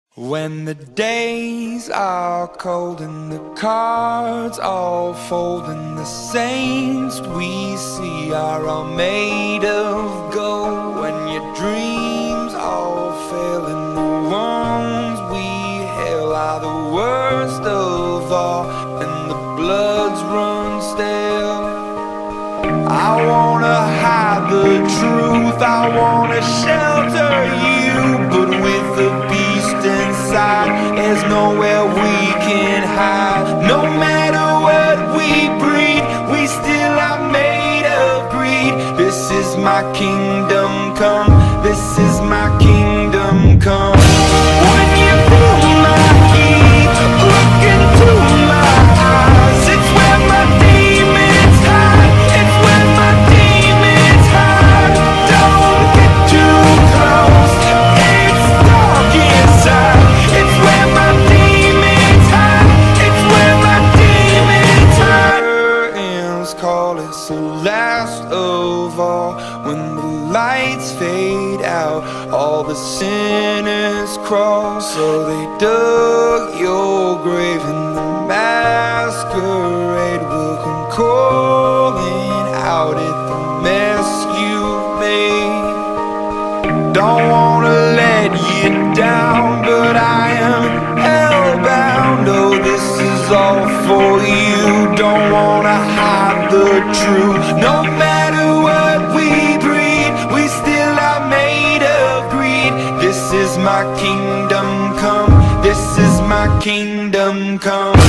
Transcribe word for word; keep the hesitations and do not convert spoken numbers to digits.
When the days are cold and the cards all fold and the saints we see are all made of gold, when your dreams all fail and the ones we hail are the worst of all and the bloods run stale, I wanna hide the truth, I wanna shelter you, but with the beast inside, there's nowhere we can hide. No matter what we breed, we still are made of greed. This is my kingdom come, this is my kingdom come. When you feel my heat, look into my eyes, it's where my demons hide, it's where my demons hide. Don't get too close, it's dark inside, it's where my demons hide, it's where my demons hide. Curtains call, it's the last of all. When the lights fade out, all the sinners crawl. So they dug your grave and the masquerade will come calling out at the mess you've made. Don't wanna let you down, but I am hellbound. Oh, this is all for you. Don't wanna hide the truth. No matter what we breed, we still are made of greed. This is my kingdom come, this is my kingdom come.